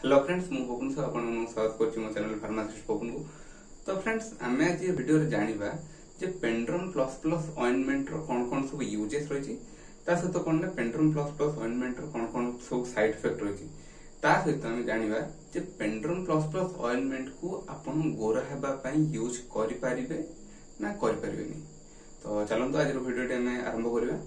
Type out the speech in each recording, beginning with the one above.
Hello friends मु पवन sir आपन स्वागत करछि मो चैनल फार्मासिस्ट पवन को। तो फ्रेंड्स आमे आज ये वीडियो रे जानिबा जे पेंड्रम प्लस प्लस ऑइंटमेंट रो कोन सब यूजेस रहिछि ता सहित कोन ना पेंड्रम प्लस प्लस ऑइंटमेंट रो कोन सब साइड इफेक्ट रहिछि ता सहित आमे जानिबा जे पेंड्रम प्लस प्लस ऑइंटमेंट को आपन गोरा हेबा पई यूज करि परिबे ना करि परिबेनी। तो चलंतु आज रो वीडियो टे आमे आरंभ करिबा।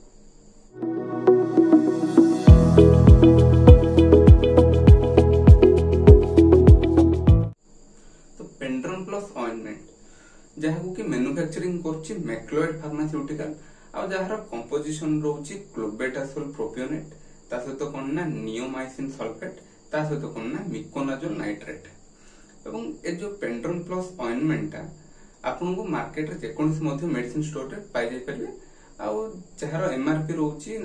पेंड्रम प्लस ऑइंटमेंट जहां कि मैन्युफैक्चरिंग करछि मैक्लोइड फार्मास्यूटिकल आ जहार कंपोजिशन रहउछि क्लोबेटासोल प्रोपियोनेट ता सहित कोन ना नियोमाइसिन सल्फेट ता सहित कोन ना मिकोनाजोल नाइट्रेट। एवं ए जो पेंड्रम प्लस ऑइंटमेंट ता आपन को मार्केट रे जेकोनस मध्ये मेडिसिन स्टोर रे पाइ जाय परिबे आ जहार एमआरपी रहउछि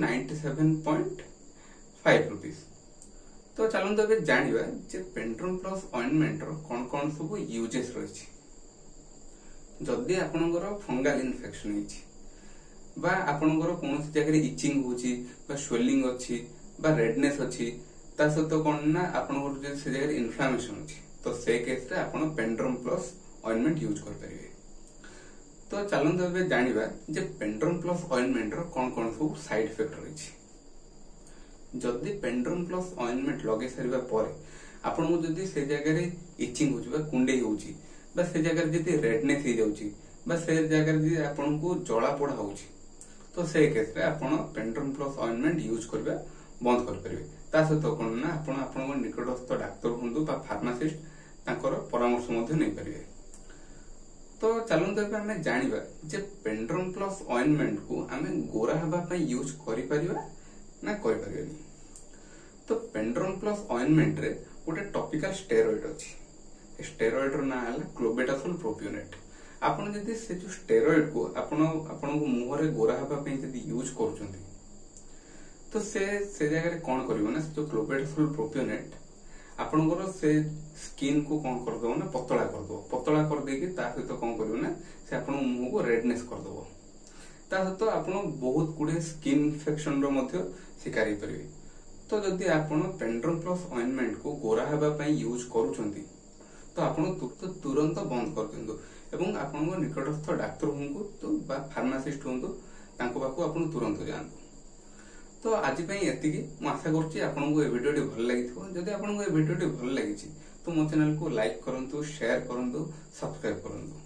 97.5 रुपीस। तो चलंतु ଏବେ जानिबा जे पेंड्रम प्लस ऑइंटमेंट रो कोन सब यूजेस रहिछि। जदि आपनकर फंगल इन्फेक्शन हिछि बा आपनकर कोनोसी जगह रे इचिंग होछि बा स्वेलिंग अछि बा रेडनेस अछि ता सहित कोन ना आपनकर जे से जगह रे इन्फ्लेमेशन अछि तो से केस रे आपन पेंड्रम प्लस ऑइंटमेंट यूज कर परिबे। तो चलंतु ଏବେ जानिबा जे पेंड्रम प्लस ऑइंटमेंट रो कोन सब साइड इफेक्ट रहिछि। जदि पेंड्रम प्लस ऑइंटमेंट लगे सारिबा परे आपन को जदि से जगह रे इचिंग होछि बा कुंडे होछि बा से जगह रे जदि रेडनेस हे जाउछि बा से जगह रे आपन को जळा पोड़ा होछि तो से केस रे आपन पेंड्रम प्लस ऑइंटमेंट यूज करबा बंद कर परिबे। ता सहित कोन ना आपन को निकटस्थ डॉक्टर हुंदु बा फार्मासिस्ट ताकर परामर्श मध्ये नै परिबे। तो चलंतु ଏବେ ଆମେ जानिबा जे पेंड्रम प्लस ऑइंटमेंट को हमें गोरा हबा पई यूज करि परिबा ना करि परिबेनी। तो पेंड्रम प्लस ऑइंटमेंट रे गोटे टॉपिकल स्टेरॉइड अछि। स्टेरॉइड रो ना हला क्लोबेटासोल प्रोपियोनेट। आपण जदि से जो स्टेरॉइड को आपण को मुंह रे गोरा हबा पई जदि यूज करछंती तो से जगह रे कोन करिवो ना जो क्लोबेटासोल प्रोपियोनेट आपनकर से स्किन को कोन कर दो ना पतला कर देकी ता सहित कोन करिवो ना से आपण मुंह को रेडनेस कर दबो ता सहित आपण बहुत गुडे स्किन इन्फेक्शन रो मध्ये शिकार हे परिबे। तो जदि आपण पेंड्रम प्लस ऑइंटमेंट को गोरा हेबा पई यूज करूछंती तो आपण तुरंत बंद कर दिंदो एवं आपण को निकटस्थ डॉक्टर हुंकु तो बा फार्मासिस्ट हुंतु तांको बाकू आपण तुरंत जांतु। तो आज पई एतिकी मु आशा करछि आपण को ए वीडियो टी भल लागिथो। जदि आपण को ए वीडियो टी भल लागिछि तो मो चैनल को लाइक करंतु, शेयर करंतु, सब्सक्राइब करंतु।